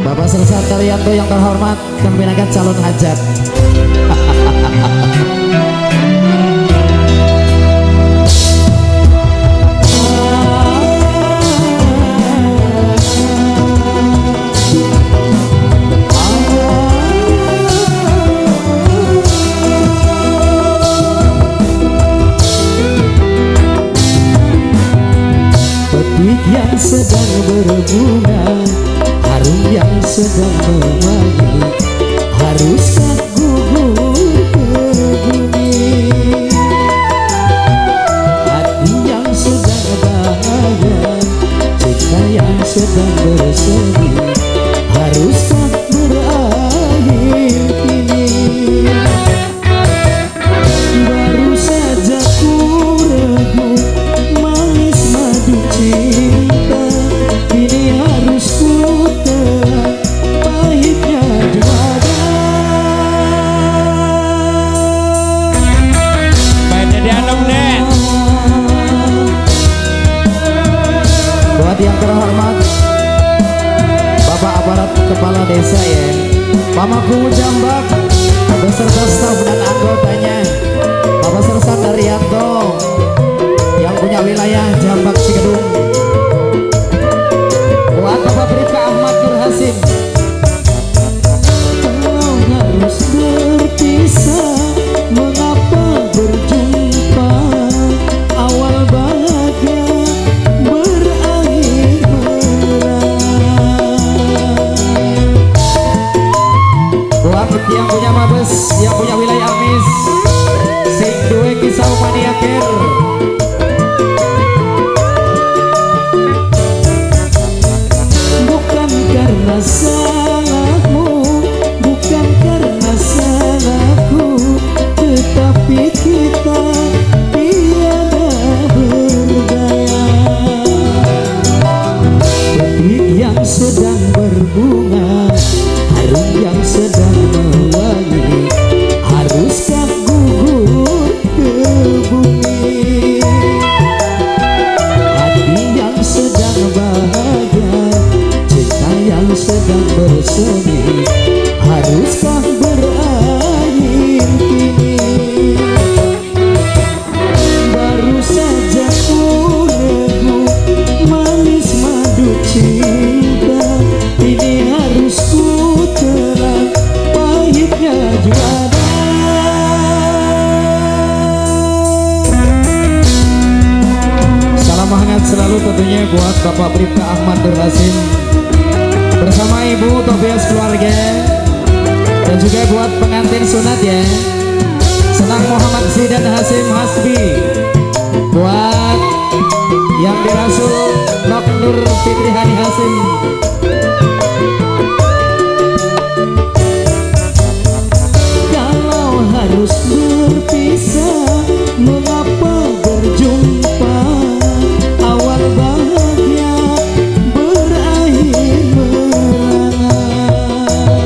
Bapak Sersan Daryanto yang terhormat, kami menangkan calon hajat. Petik yang sedang berbunga, harum yang sedang mewangi, haruskah gugur ke bumi? Hati yang sedang bahagia, cinta yang sedang bersemi, haruskah berakhir kini? Baru saja ku ragu manis madu cinta, kini harus ku telan pahitnya juara. Baik jadi anom deh. Buat yang terhormat Bapak Aparat Kepala Desa ya, Pamaku Jambak beserta staf dan anggotanya, Bapak Sersan Daryanto yang punya wilayah Jambak Cikedung. Buat Bapak Bribka Ahmad Nur Hasim. Kalau harus berpisah, mengapa berjumpa? Awal bahagia berakhir merangan. Buat yang punya Mabes, yang punya wilayah Amis, sing duwe kisah maniaker. Bukan karena salahmu, bukan karena salahku, tetapi kita tiada berdaya. Petik yang sedang berbunga, harum yang sedang mewangi, haruskah gugur ke bumi? Hati yang sedang bahagia, cinta yang sedang bersemi, haruskah berakhir kini? Baru saja ku ragu manis madu cinta, ini harus ku telan pahitnya juara. Salam hangat selalu tentunya buat Bapak Bribka Ahmad Nur Hasim bersama Ibu Tobias keluarga, dan juga buat pengantin sunat ya, Senang Muhammad Zidan Hasim Hasbi, buat yang dirasul Nok Nur Fitri Hani Hasim. Kalau harus berpisah, mengapa berjumpa? Awal bahagia berakhir merangan.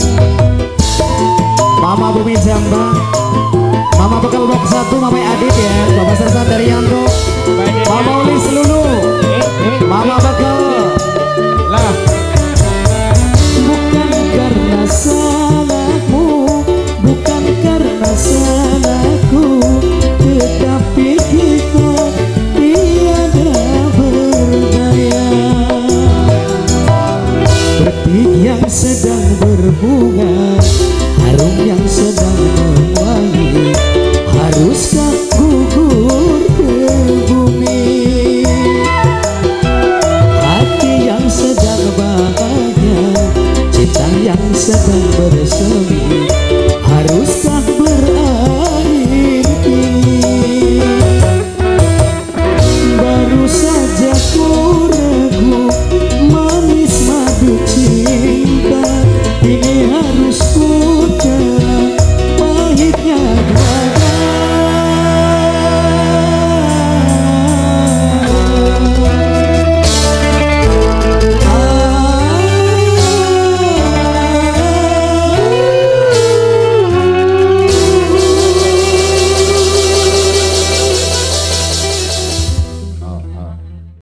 Mama Bumi Jambak, Mama Bekal Blok 1, Mama Adit ya, Bapak Sersan Daryanto, Mama Ulis Lulu, Mama Bekal. Lah, Bukan karena salahmu, bukan karena salahku, tetapi kita tiada berdaya. Petik yang sedang berbunga, harum yang sedang mewangi, haruskah gugur ke bumi? Hati yang sedang bahagia, cinta yang sedang